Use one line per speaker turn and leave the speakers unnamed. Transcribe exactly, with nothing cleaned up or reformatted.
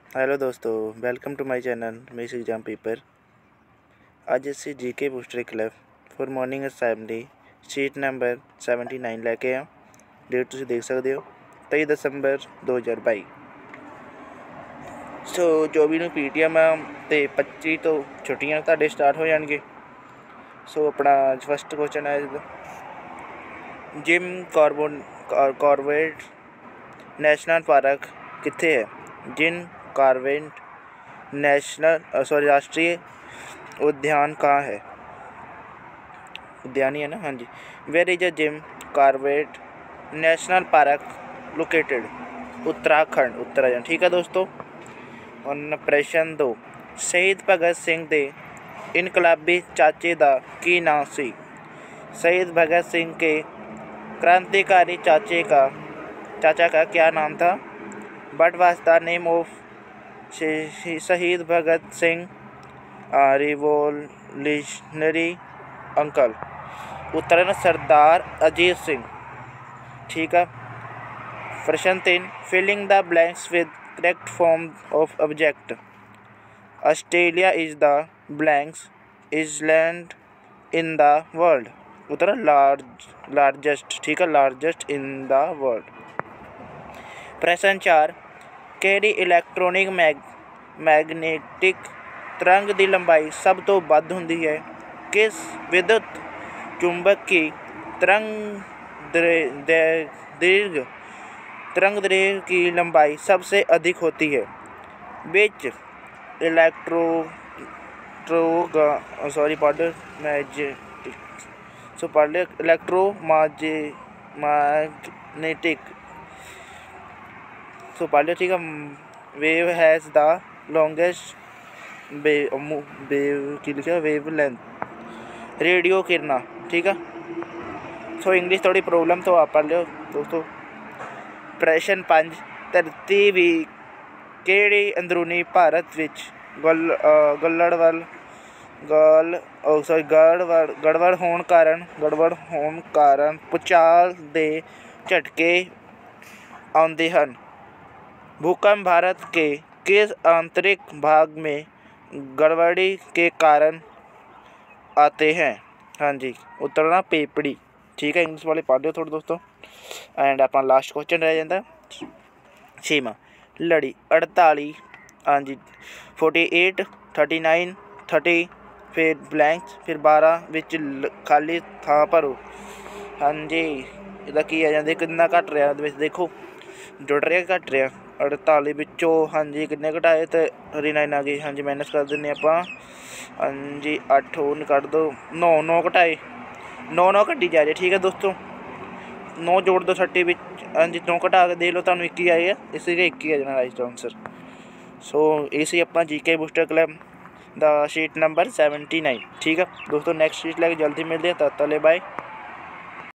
Hello दोस्तों, welcome to my channel mess exam paper. ਅੱਜ ਅਸੀਂ GK booster club for morning assembly sheet number seventy nine ਲੈ ਕੇ ਆ। ਡੇਟ ਤੁਸੀਂ ਦੇਖ ਸਕਦੇ ਹੋ तेईस ਦਸੰਬਰ दो हज़ार बाईस। ਸੋ चौबीस ਨੂੰ ਪੀਟੀਐਮ ਤੇ पच्चीस ਤੋਂ ਛੁੱਟੀਆਂ ਤੁਹਾਡੇ ਸਟਾਰਟ ਹੋ ਜਾਣਗੇ। ਸੋ ਆਪਣਾ ਫਸਟ ਕੁਐਸਚਨ ਹੈ Jim carbon Corbett national park ਕਿੱਥੇ ਹੈ। जिम कॉर्बेट नेशनल सॉरी राष्ट्रीय उद्यान कहाँ है। उद्यान ही है ना, हाँ जी। Where is a Jim Corbett national park located. Uttarakhand Uttarakhand ठीक है दोस्तों। और प्रश्न दो शहीद भगत सिंह दे इनकलाबी चाचे का की नाम सी। शहीद भगत सिंह के क्रांतिकारी चाचे का चाचा का क्या नाम था। What was the name of शहीद भगत सिंह रिवोल्यूशनरी अंकल। उत्तर है सरदार अजीत सिंह ठीक है। प्रश्न तीन filling the blanks with correct form of object. Australia is the blanks island in the world. उत्तर लार्ज लार्जेस्ट ठीक है, लार्जेस्ट इन द वर्ल्ड। प्रश्न चार ਕਿਹੜੀ ਇਲੈਕਟ੍ਰੋਨਿਕ ਮੈਗ ਮੈਗਨੈਟਿਕ ਤਰੰਗ ਦੀ ਲੰਬਾਈ ਸਭ ਤੋਂ ਵੱਧ ਹੁੰਦੀ ਹੈ। ਕਿਸ ਵਿਦੁਤ ਚੁੰਬਕੀ ਤਰੰਗ दीर्घ तरंग दैर्घ्य की लंबाई सबसे अधिक होती है। विच इलेक्ट्रो सॉरी पढ़ मैग्नेटिक सो पढ़ इलेक्ट्रो मैग्नेटिक सो पढ़ लिया ठीक है। Wave has the longest wave की लिखा वेव लेंथ रेडियो किरणा ठीक है। सो इंग्लिश थोड़ी प्रॉब्लम तो आप पढ़ लो दोस्तों। प्रश्न पाँच धरती भी केड़ी अंदरूनी भारत विच गल गलड़वल गल सॉरी गड़बड़ गड़बड़ होने कारण गड़बड़ होने कारण भूचाल दे झटके आते हैं। भूकंप भारत के किस आंतरिक भाग में गड़बड़ी के कारण आते हैं। हाँ जी, उत्तर ना पेपड़ी ठीक है। इंग्लिश वाले पढ़ लो थोड़े दोस्तों। एंड अपना लास्ट क्वेश्चन रह जाता छेवां लड़ी अड़तालीस हाँ जी forty eight thirty nine thirty फिर ब्लैंक्स फिर बारह विच खाली थां भरो। हाँ जी इहदा की आ जांदे कितना घट रहा देखो जुड़ रहा घट रहा अड़ताली विचों हाँ जी किन्ने घटाए तो थर्टी नाइन आ गई। हाँ जी माइनस कर दें आप हाँ जी अठ हो कट दो नौ नौ घटाए नौ नौ घटी जा रही है ठीक है दोस्तों। नौ जोड़ दो थर्टी विच हाँ जी नौ घटा के देख लो तुहानूं इक्की आए है इस एक ही आ जाना राइट आंसर। सो इसी अपना GK booster club the sheet number seventy nine ठीक है दोस्तों। नैक्सट शीट लैके जल्दी मिलते हैं तब तक बाय।